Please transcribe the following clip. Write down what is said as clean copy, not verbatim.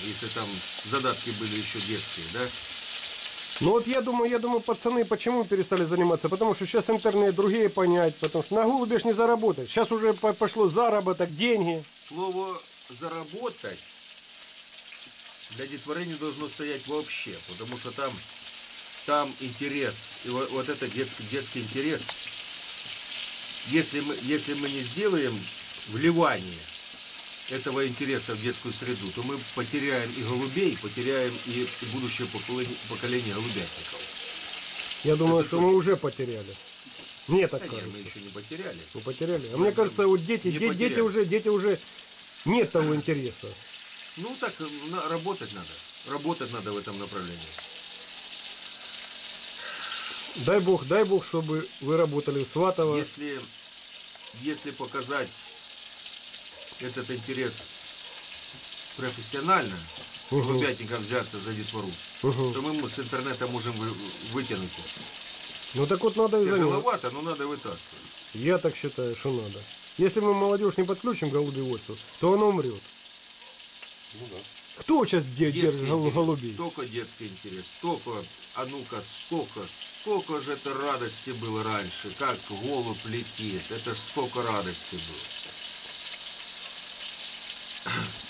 если там задатки были еще детские, да? Ну вот я думаю, пацаны почему перестали заниматься? Потому что сейчас интернет, другие понять, потому что на голубе ж не заработать. Сейчас уже пошло заработок, деньги. Слово «заработать» для детворы не должно стоять вообще, потому что там интерес, и вот это детский интерес. Если мы не сделаем вливание этого интереса в детскую среду, то мы потеряем и голубей, потеряем и будущее поколение голубятников. Я думаю, Это что точно. мы уже потеряли. Мне так Да нет, кажется. мы еще не потеряли. Мы потеряли. А мне кажется, вот дети уже нет того интереса. Ну так, работать надо. Работать надо в этом направлении. Дай бог, чтобы вы работали в Сватово. Если показать этот интерес профессионально, голубятникам взяться за детвору, то мы с интернета можем вытянуть. Ну так вот надо и заниматься. Тяжеловато, но надо вытаскивать. Я так считаю, что надо. Если мы молодежь не подключим к голубеводству, то оно умрет. Ну да. Кто сейчас держит голубей? Только детский интерес. Только, а ну-ка, сколько же это радости было раньше. Как голубь летит. Это ж сколько радости было.